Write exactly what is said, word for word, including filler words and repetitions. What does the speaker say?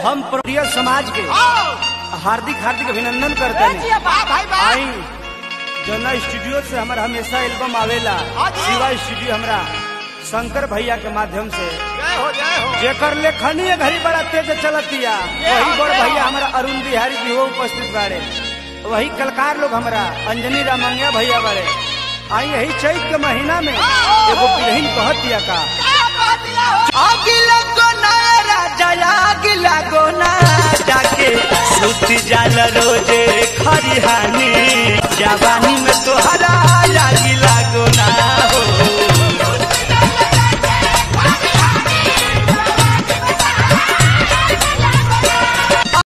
हम प्रिय समाज के हार्दिक हार्दिक अभिनंदन करते हैं। आई जना स्टूडियो से हमारा हमेशा एल्बम आवेला, शिवा स्टूडियो हमरा शंकर भैया के माध्यम से जेकर लेखनी घड़ी बड़ा तेज चलतिया, वही बड़ भैया हमारा अरुण बिहारी जी हो उपस्थित बारे, वही कलकार लोग हमारा अंजनी रामंगिया भैया बारे। आई यही चैत के महीना में एगो बिरहीन कहतिया का राजा गोना जाके सुत जाल रोजे खरिहानी जवान